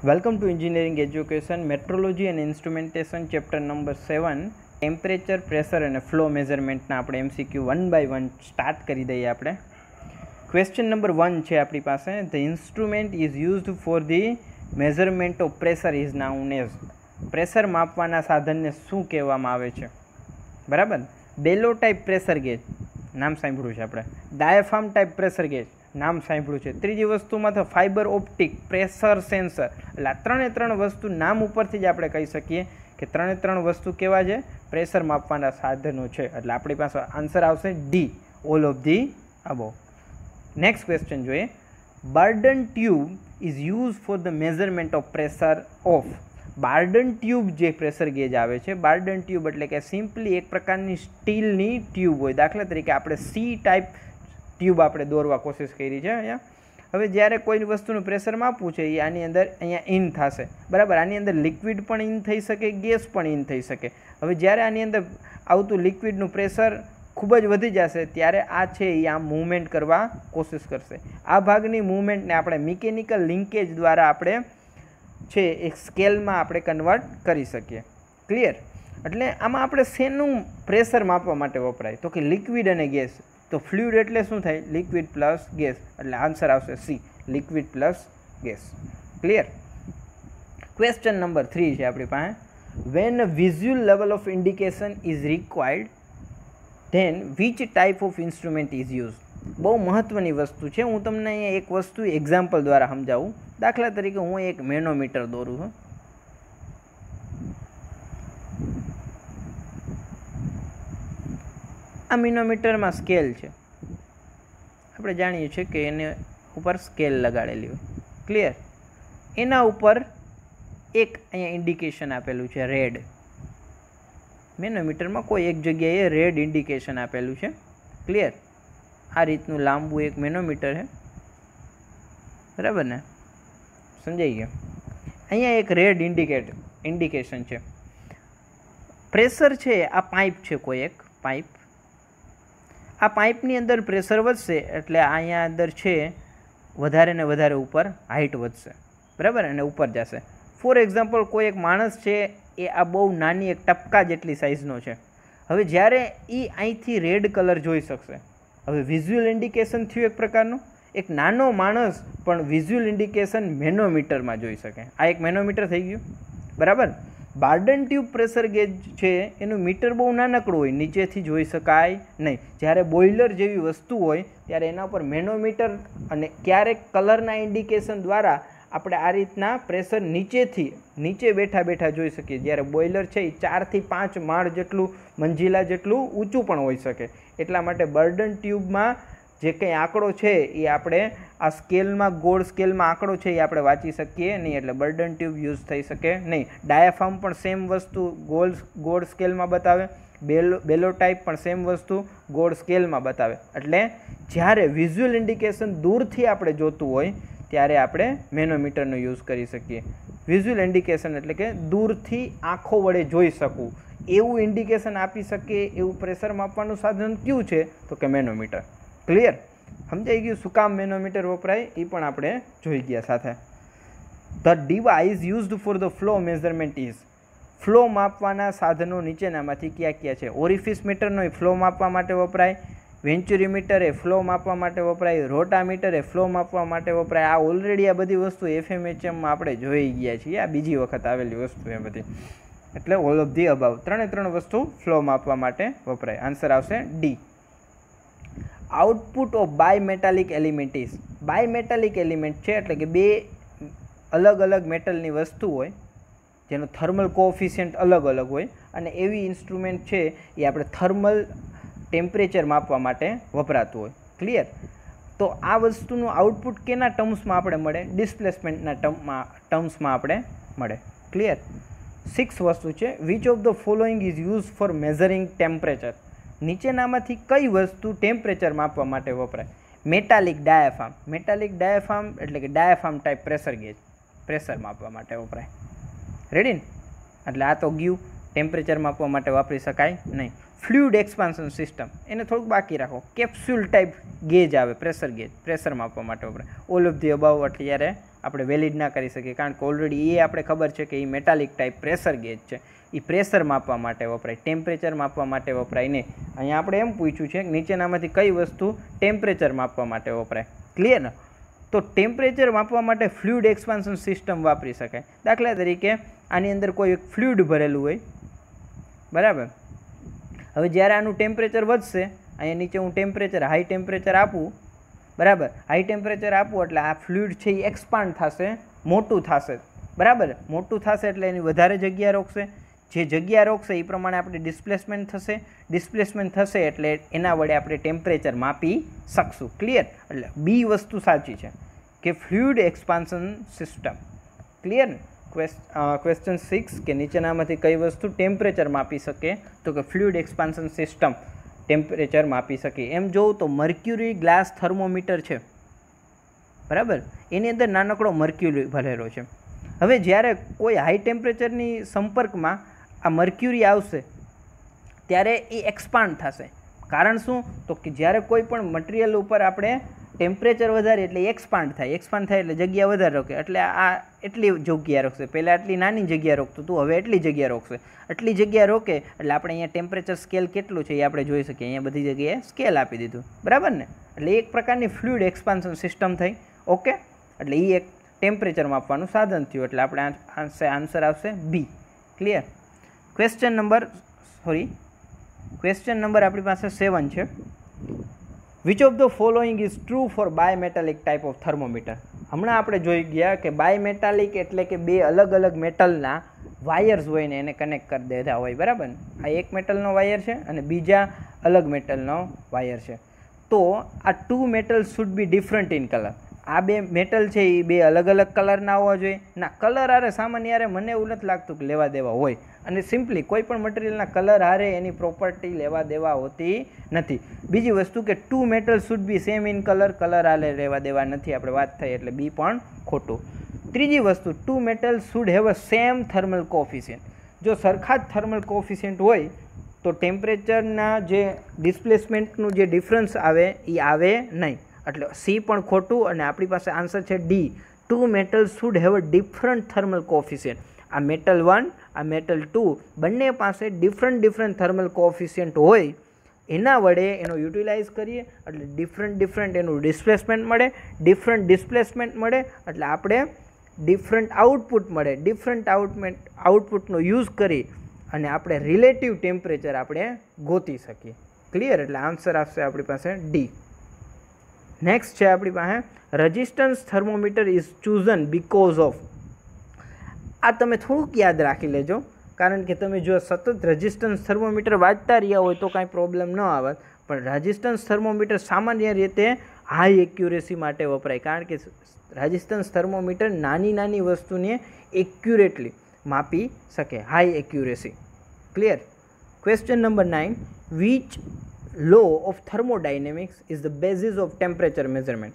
Welcome to Engineering Education, Metrology and Instrumentation, Chapter number 7, Temperature, Pressure and Flow Measurement ના આપણે MCQ 1 by 1 start કરી દઈએ આપણે. Question number 1 છે આપણી પાસે. The instrument is used for the measurement of pressure is known as. Pressure માપવાના સાધનને શું કહેવામાં આવે છે? બરાબર. બેલો ટાઈપ પ્રેશર ગેજ નામ સાંભળ્યું છે આપણે. ડાયાફ્રામ ટાઈપ પ્રેશર ગેજ નામ સાંભળ્યું છે. ત્રીજી વસ્તુમાં તો ફાઇબર ઓપ્ટિક પ્રેશર સેન્સર. એટલે આ ત્રણ વસ્તુ નામ ઉપરથી જ આપણે કહી શકીએ કે ત્રણ વસ્તુ કેવા છે? પ્રેશર માપવાના સાધનો છે. એટલે આપણી પાસે આન્સર આવશે D, all of the above. Next question જોઈએ. Bourdon tube is use for the measurement of pressure of. Bourdon tube જે પ્રેશર ગેજ આવે છે, બાર્ડન ટ્યુબ એટલે કે સિમ્પલી એક પ્રકારની સ્ટીલની ટ્યુબ હોય. દાખલા તરીકે આપણે સી ટાઈપ ટ્યુબ આપણે દોરવા કોશિશ કરી છે અહીંયા. હવે જ્યારે કોઈ વસ્તુનું પ્રેશર માપવું છે એ આની અંદર અહીંયા ઇન થશે, બરાબર. આની અંદર લિક્વિડ પણ ઇન થઈ શકે, ગેસ પણ ઇન થઈ શકે. હવે જ્યારે આની અંદર આવતું લિક્વિડનું પ્રેશર ખૂબ જ વધી જશે ત્યારે આ છે એ આમ મૂવમેન્ટ કરવા કોશિશ કરશે. આ ભાગની મૂવમેન્ટને આપણે મિકેનિકલ લિંકેજ દ્વારા આપણે છે એક સ્કેલમાં આપણે કન્વર્ટ કરી શકીએ. ક્લિયર? એટલે આમાં આપણે શેનું પ્રેશર માપવા માટે વપરાય? તો કે લિક્વિડ અને ગેસ. તો ફ્લુઇડ એટલે શું થાય? Liquid plus gas. એટલે આન્સર આવશે C, liquid plus gas. Clear? Question number 3 છે આપણી પાસે. When visual level of indication is required then which type of instrument is use. બહુ મહત્ત્વની વસ્તુ છે. હું તમને અહીંયા એક વસ્તુ એક્ઝામ્પલ દ્વારા સમજાવું. દાખલા તરીકે હું એક મેનોમીટર દોરું છું. આ મેનોમીટરમાં સ્કેલ છે. આપણે જાણીએ છીએ કે એને ઉપર સ્કેલ લગાડેલી હોય. ક્લિયર? એના ઉપર એક અહીંયા ઇન્ડિકેશન આપેલું છે રેડ. મેનોમીટરમાં કોઈ એક જગ્યાએ રેડ ઇન્ડિકેશન આપેલું છે. ક્લિયર? આ રીતનું લાંબુ એક મેનોમીટર છે, બરાબર ને? સમજાઈ ગયું? અહીંયા એક રેડ ઇન્ડિકેશન છે. પ્રેશર છે, આ પાઇપ છે, કોઈ એક પાઇપ. આ પાઇપની અંદર પ્રેશર વધશે એટલે અહીંયા અંદર છે વધારે ને વધારે ઉપર હાઇટ વધશે, બરાબર, અને ઉપર જશે. ફોર એક્ઝામ્પલ કોઈ એક માણસ છે એ આ બહુ નાની એક ટપકા જેટલી સાઇઝનો છે. હવે જ્યારે એ અહીંથી રેડ કલર જોઈ શકશે. હવે વિઝ્યુઅલ ઇન્ડિકેશન થયું એક પ્રકારનું. એક નાનો માણસ પણ વિઝ્યુઅલ ઇન્ડિકેશન મેનોમીટરમાં જોઈ શકે. આ એક મેનોમીટર થઈ ગયું, બરાબર. બાર્ડન ટ્યુબ પ્રેશર ગેજ છે એનું મીટર બહુ નાનકડું હોય, નીચેથી જોઈ શકાય નહીં. જ્યારે બોઇલર જેવી વસ્તુ હોય ત્યારે એના ઉપર મેનોમીટર અને ક્યારેક કલરના ઇન્ડિકેશન દ્વારા આપણે આ રીતના પ્રેશર નીચે બેઠા જોઈ શકીએ. જ્યારે બોઇલર છે એ 4 થી 5 માળ જેટલું મંજિલા જેટલું ઊંચું પણ હોઈ શકે. એટલા માટે બાર્ડન ટ્યુબમાં જે કંઈ આંકડો છે એ આપણે આ સ્કેલમાં, ગોળ સ્કેલમાં આંકડો છે એ આપણે વાંચી શકીએ નહીં. એટલે બાર્ડન ટ્યુબ યુઝ થઈ શકે નહીં. ડાયાફ્રામ પણ સેમ વસ્તુ ગોળ સ્કેલમાં બતાવે. બેલો ટાઈપ પણ સેમ વસ્તુ ગોળ સ્કેલમાં બતાવે. એટલે જ્યારે વિઝ્યુઅલ ઇન્ડિકેશન દૂરથી આપણે જોતું હોય ત્યારે આપણે મેનોમીટરનો યુઝ કરી શકીએ. વિઝ્યુઅલ ઇન્ડિકેશન એટલે કે દૂરથી આંખો વડે જોઈ શકવું એવું ઇન્ડિકેશન આપી શકીએ એવું પ્રેશર માપવાનું સાધન કયું છે? તો કે મેનોમીટર. ક્લિયર? સમજાઈ ગયું શું કામ મેનોમીટર વપરાય એ પણ આપણે જોઈ ગયા સાથે. The device used for the flow measurement is. Flow માપવાના સાધનો નીચેનામાંથી કયા છે? ઓરિફિસ મીટરનો ફ્લો માપવા માટે વપરાય. વેન્ચ્યુરીમીટર એ ફ્લો માપવા માટે વપરાય. રોટામીટર એ ફ્લો માપવા માટે વપરાય. આ ઓલરેડી આ બધી વસ્તુ FMHMમાં આપણે જોઈ ગયા છીએ. આ બીજી વખત આવેલી વસ્તુ એ બધી. એટલે ઓલ ઓફ ધી અબાવ. ત્રણ વસ્તુ ફ્લો માપવા માટે વપરાય. આન્સર આવશે D. Output of bimetallic element is. Bimetallic element છે એટલે કે બે અલગ મેટલની વસ્તુ હોય જેનો થર્મલ કોએફિશિયન્ટ અલગ હોય અને એવી ઇન્સ્ટ્રુમેન્ટ છે એ આપણે થર્મલ ટેમ્પરેચર માપવા માટે વપરાતું હોય. ક્લિયર? તો આ વસ્તુનું આઉટપુટ કેના ટર્મ્સમાં આપણે મળે? ડિસ્પ્લેસમેન્ટના ટર્મ્સમાં આપણે મળે. ક્લિયર? 6 વસ્તુ છે. Which of the following is use for measuring temperature. નીચેનામાંથી કઈ વસ્તુ ટેમ્પરેચર માપવા માટે વપરાય? Metallic diaphragm. મેટાલિક ડાયાફ્રામ એટલે કે diaphragm type pressure gauge pressure માપવા માટે વપરાય. રેડી ને? એટલે આ તો ગયું, ટેમ્પરેચર માપવા માટે વાપરી શકાય નહીં. ફ્લુઇડ એક્સપાન્શન સિસ્ટમ એને થોડુંક બાકી રાખો. કેપ્સ્યુલ ટાઈપ ગેજ આવે પ્રેશર ગેજ, પ્રેશર માપવા માટે વપરાય. ઓલ ઓફ ધી અબાવ એટલે જ્યારે આપણે વેલિડ ના કરી શકીએ, કારણ કે ઓલરેડી એ આપણે ખબર છે કે એ મેટાલિક ટાઈપ પ્રેશર ગેજ છે, એ પ્રેશર માપવા માટે વપરાય, ટેમ્પરેચર માપવા માટે વપરાય નહીં. અહીંયા આપણે એમ પૂછ્યું છે કે નીચેનામાંથી કઈ વસ્તુ ટેમ્પરેચર માપવા માટે વપરાય. ક્લિયર ને? તો ટેમ્પરેચર માપવા માટે ફ્લુઇડ એક્સપાન્શન સિસ્ટમ વાપરી શકાય. દાખલા તરીકે આની અંદર કોઈ એક ફ્લુઇડ ભરેલું હોય, બરાબર. હવે જ્યારે આનું ટેમ્પરેચર વધશે, અહીંયા નીચે હું ટેમ્પરેચર હાઈ ટેમ્પરેચર આપું, બરાબર, હાઈ ટેમ્પરેચર આપું એટલે આ ફ્લુઇડ છે એ એક્સપાન્ડ થશે, મોટું થશે, બરાબર. મોટું થશે એટલે એની વધારે જગ્યા રોકશે, જે જગ્યા રોકશે એ પ્રમાણે આપણે ડિસ્પ્લેસમેન્ટ થશે, ડિસ્પ્લેસમેન્ટ થશે એટલે એના વડે આપણે ટેમ્પરેચર માપી શકશું. ક્લિયર? એટલે બી વસ્તુ સાચી છે કે ફ્લુઇડ એક્સપાન્શન સિસ્ટમ. ક્લિયર ને? ક્વેશ્ચન 6 કે નીચેનામાંથી કઈ વસ્તુ ટેમ્પરેચર માપી શકે, તો કે ફ્લુઇડ એક્સપાન્શન સિસ્ટમ ટેમ્પરેચર માપી શકે. એમ જોઉં તો મર્ક્યુરી ગ્લાસ થર્મોમીટર છે, બરાબર, એની અંદર નાનકડો મર્ક્યુરી ભરેલો છે. હવે જ્યારે કોઈ હાઈ ટેમ્પરેચરની સંપર્કમાં આ મર્ક્યુરી આવશે ત્યારે એ એક્સપાન્ડ થશે. કારણ શું? તો કે જ્યારે કોઈ પણ મટીરિયલ ઉપર આપણે ટેમ્પરેચર વધારે એટલે એક્સપાન્ડ થાય, એક્સપાન્ડ થાય એટલે જગ્યા વધારે રોકે, એટલે આ એટલી જગ્યા રોકશે. પહેલાં આટલી નાની જગ્યા રોકતું હતું, હવે એટલી જગ્યા રોકશે. આટલી જગ્યા રોકે એટલે આપણે અહીંયા ટેમ્પરેચર સ્કેલ કેટલું છે એ આપણે જોઈ શકીએ. અહીંયા બધી જગ્યાએ સ્કેલ આપી દીધું, બરાબર ને? એટલે એક પ્રકારની ફ્લુઇડ એક્સપાન્શન સિસ્ટમ થઈ. ઓકે, એટલે એ એક ટેમ્પરેચર માપવાનું સાધન થયું, એટલે આપણે આન્સર આવશે બી. ક્લિયર? ક્વેશ્ચન નંબર આપણી પાસે 7 છે. Which of the following is true for bimetallic type of thermometer? હમણાં આપણે જોઈ ગયા કે બાયમેટાલિક એટલે કે બે અલગ અલગ મેટલના વાયર્સ હોય ને એને કનેક્ટ કરી દેતા હોય, બરાબર. આ એક મેટલનો વાયર છે અને બીજા અલગ મેટલનો વાયર છે. તો આ two metal should be different in colour. આ બે મેટલ છે એ બે અલગ અલગ કલરના હોવા જોઈએ ના. કલર હારે સામાન્ય હારે મને એવું નથી લાગતું કે લેવા દેવા હોય, અને સિમ્પલી કોઈ પણ મટીરિયલના કલર હારે એની પ્રોપર્ટી લેવા દેવા હોતી નથી. બીજી વસ્તુ કે two metal should be same in colour, colour હારે લેવા દેવા નથી, આપણે વાત થઈ, એટલે બી પણ ખોટું. ત્રીજી વસ્તુ, two metal should have a same thermal coefficient. જો સરખા જ થર્મલ કોફિશિયન્ટ હોય તો ટેમ્પરેચરના જે ડિસ્પ્લેસમેન્ટનું જે ડિફરન્સ આવે એ આવે નહીં, એટલે સી પણ ખોટું. અને આપણી પાસે આન્સર છે D, two metal should have a different thermal coefficient. આ મેટલ 1, આ મેટલ 2 બંને પાસે ડિફરન્ટ થર્મલ કોફિશિયન્ટ હોય, એના વડે એનો યુટિલાઇઝ કરીએ એટલે ડિફરન્ટ એનું ડિસ્પ્લેસમેન્ટ મળે, ડિફરન્ટ ડિસ્પ્લેસમેન્ટ મળે એટલે આપણે ડિફરન્ટ આઉટપુટ મળે. ડિફરન્ટ આઉટપુટનો યુઝ કરી અને આપણે રિલેટિવ ટેમ્પરેચર આપણે ગોતી શકીએ. ક્લિયર? એટલે આન્સર આવશે આપણી પાસે ડી. નેક્સ્ટ છે આપણી પાસે resistance thermometer is chosen because of. આ તમે થોડુંક યાદ રાખી લેજો, કારણ કે તમે જો સતત રેઝિસ્ટન્સ થર્મોમીટર વાંચતા રહ્યા હોય તો કાંઈ પ્રોબ્લેમ ન આવે. પણ રેઝિસ્ટન્સ થર્મોમીટર સામાન્ય રીતે હાઈ એક્યુરેસી માટે વપરાય, કારણ કે રેઝિસ્ટન્સ થર્મોમીટર નાની વસ્તુને એક્યુરેટલી માપી શકે, high accuracy. Clear? Question number 9, which law of thermodynamics is the basis of temperature measurement?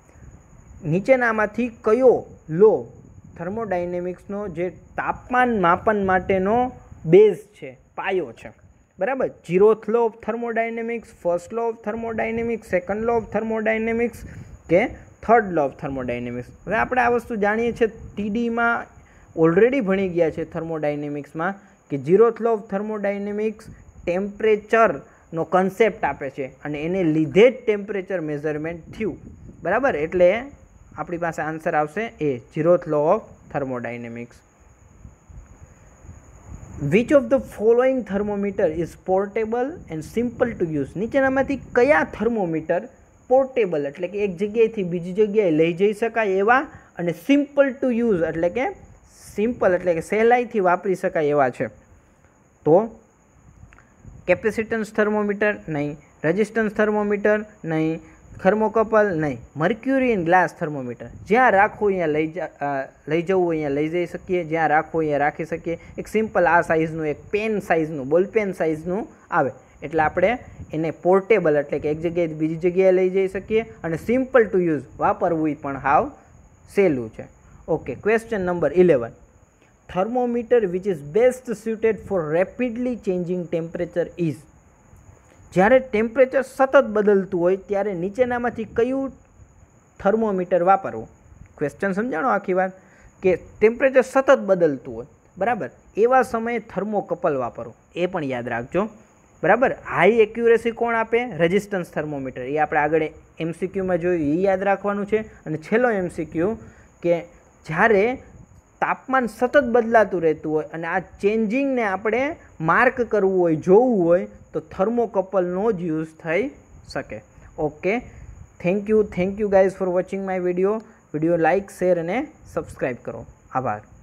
નીચેનામાંથી કયો લો થર્મોડાયનેમિક્સનો જે તાપમાન માપન માટેનો બેઝ છે, પાયો છે, બરાબર? 0th law of thermodynamics, first law of thermodynamics, second law of thermodynamics કે થર્ડ લો ઓફ થર્મોડાયનેમિક્સ? હવે આપણે આ વસ્તુ જાણીએ છીએ, ટીડીમાં ઓલરેડી ભણી ગયા છે થર્મોડાયનેમિક્સમાં, કે 0th લો ઓફ થર્મોડાયનેમિક્સ ટેમ્પરેચરનો કન્સેપ્ટ આપે છે અને એને લીધે જ ટેમ્પરેચર મેઝરમેન્ટ થયું, બરાબર? એટલે આપણી પાસે આન્સર આવશે A, 0th law of thermodynamics. Which of the following thermometer is portable and simple to use? નીચેનામાંથી કયા થર્મોમીટર પોર્ટેબલ એટલે કે એક જગ્યાએથી બીજી જગ્યાએ લઈ જઈ શકાય એવા અને સિમ્પલ ટુ યુઝ એટલે કે સિમ્પલ એટલે કે સહેલાઈથી વાપરી શકાય એવા છે? તો કેપેસિટન્સ થર્મોમીટર નહીં, રેઝિસ્ટન્સ થર્મોમીટર નહીં, થર્મોકપલ નહીં, મર્ક્યુરી ગ્લાસ થર્મોમીટર. જ્યાં રાખવું અહીંયા લઈ જવું અહીંયા લઈ જઈ શકીએ, જ્યાં રાખવું અહીંયા રાખી શકીએ. એક સિમ્પલ આ સાઇઝનું, એક પેન સાઇઝનું, બોલપેન સાઇઝનું આવે, એટલે આપણે એને પોર્ટેબલ એટલે કે એક જગ્યાએ બીજી જગ્યાએ લઈ જઈ શકીએ, અને સિમ્પલ ટુ યુઝ વાપરવું પણ હાવ સહેલું છે. Okay, question number 11, thermometer which is best suited for rapidly changing temperature is? જ્યારે ટેમ્પરેચર સતત બદલતું હોય ત્યારે નીચેનામાંથી કયું થર્મોમીટર વાપરવું? ક્વેશ્ચન સમજાણો આખી વાત કે ટેમ્પરેચર સતત બદલતું હોય, બરાબર, એવા સમયે થર્મોકપલ વાપરો, એ પણ યાદ રાખજો, બરાબર. હાઈ એક્યુરેસી કોણ આપે? Resistance thermometer. એ આપણે આગળ MCQમાં જોયું, એ યાદ રાખવાનું છે. અને છેલ્લો MCQ કે જ્યારે તાપમાન સતત બદલાતું રહેતું હોય અને આ ચેન્જિંગને આપણે માર્ક કરવું હોય, જોવું હોય, તો થર્મોકપલનો જ યુઝ થઈ શકે. Okay, thank you guys for watching my video. Video like, share અને સબસ્ક્રાઈબ કરો. આભાર.